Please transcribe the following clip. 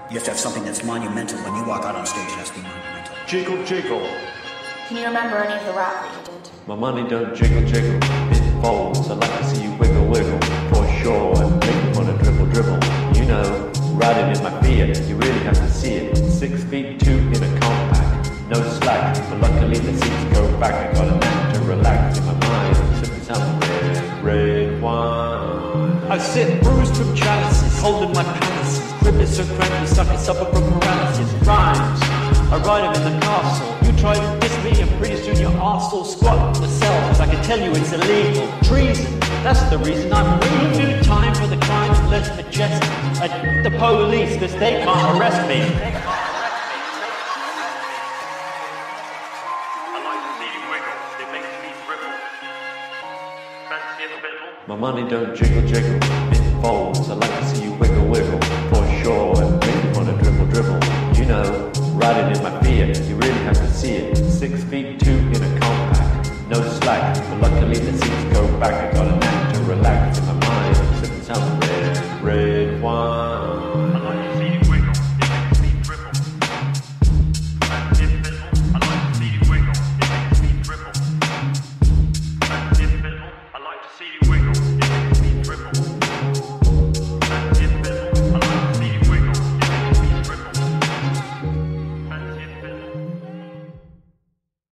You have to have something that's monumental. When you walk out on stage, it has to be monumental. Jiggle, jiggle. Can you remember any of the rap that you did? My money don't jiggle, jiggle. It folds. I like to see you wiggle, wiggle. For sure, and make you wanna dribble, dribble. You know, riding in my fiat, you really have to see it. 6 feet 2 in a compact. No slack, but luckily the seats go back. I got a knack to relax in my mind. Sipping some red wine. I sit bruised from chalices, holding my palaces. Grip is so crampy, sucking supper from paralysis. Rhymes, I ride him in the castle. You try to diss me and pretty soon your arse will squat in the cell. Cause I can tell you it's illegal. Treason, that's the reason I'm real. Do time for the crimes less majestic. I the police cause they can't arrest me. My money don't jiggle, jiggle, it folds. I like to see you wiggle, wiggle, for sure, and make you wanna dribble, dribble. You know, riding in my fiat, you really have to see it. 6 feet 2 in a compact, no slack, but luckily the seats go back. I got a